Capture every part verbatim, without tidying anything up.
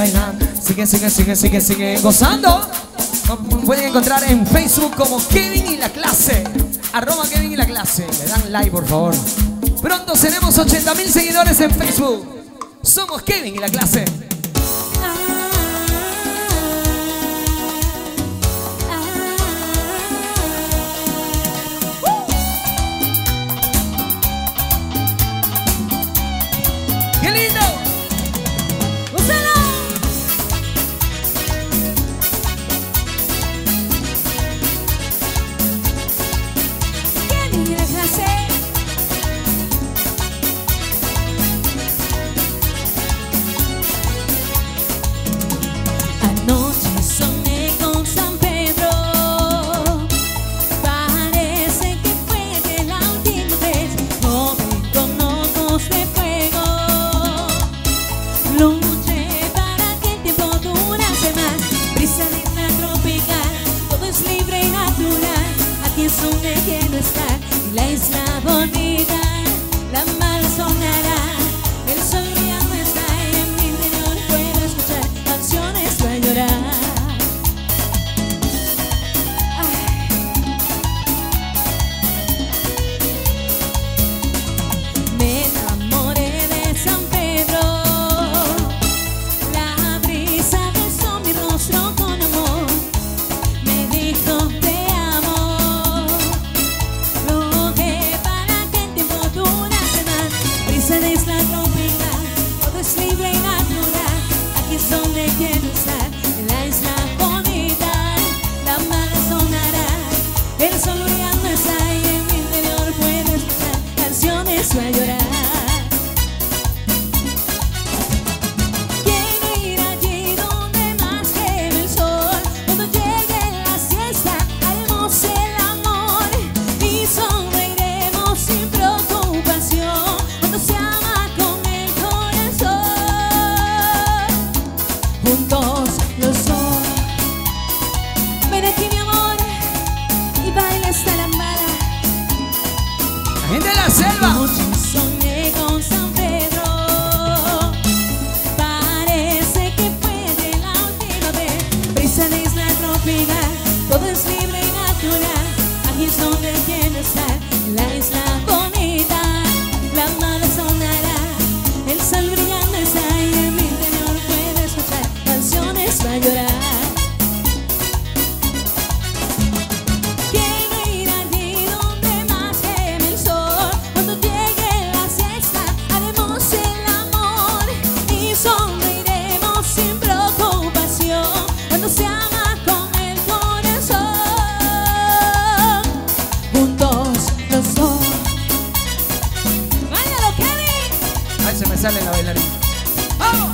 bailando. Sigue, sigue, sigue, sigue, sigue gozando. Nos pueden encontrar en Facebook como Kevin y la Clase. Arroba Kevin y la Clase. Le dan like, por favor. Pronto seremos ochenta mil seguidores en Facebook. Somos Kevin y la Clase. ¡Qué lindo! Kevin y la Clase. Anoche soñé con San Pedro. Parece que fue de la última vez. Joven con ojos de fuego. Luché para que el tiempo durase más. Brisa de isla tropical, todo es libre y natural. Aquí es donde quiero estar, en la isla bonita. La mala sonará, el sol brillando está y en mi interior puedo escuchar canciones para llorar. Me enamoré de San Pedro. La brisa besó mi rostro con amor. Me dijo te amo. Rogué para que el tiempo durase más. Brisa de isla tropical, todo es libre y natural. Aquí es donde quiero estar, en la isla bonita. La mala sonará, el sol brillando está y en mi interior puedo escuchar canciones para llorar. Quiero ir allí donde más queme el sol. Cuando llegue la siesta haremos el amor y sonreiremos sin preocupación. Cuando se ama con el corazón, juntos los dos. Ven aquí mi amor y baila esta lambada. La gente de la selva. Anoche soñé con San Pedro. Parece que fue de la última vez. Brisa de isla tropical, todo es libre y natural. Aquí es donde quiero estar, en la isla bonita. La mala sonará, el sol brillando está y en mi interior puedo escuchar canciones para llorar. Quiero ir allí donde más queme el sol. Cuando llegue la siesta haremos el amor y sonreiremos sin preocupación. Cuando se ama con el corazón, juntos los dos. ¡Báilalo, Kevin! Ahí se me sale la bailarina. ¡Vamos!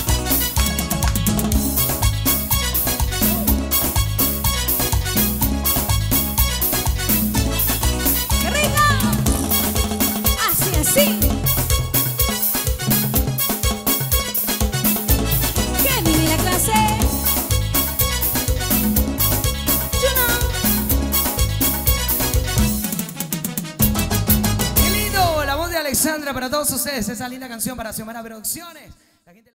¡Qué rico! Así, así. Kevin y la Clase. You know. ¡Qué lindo! La voz de Alexandra para todos ustedes. Esa linda canción para Xiomara Producciones. La gente...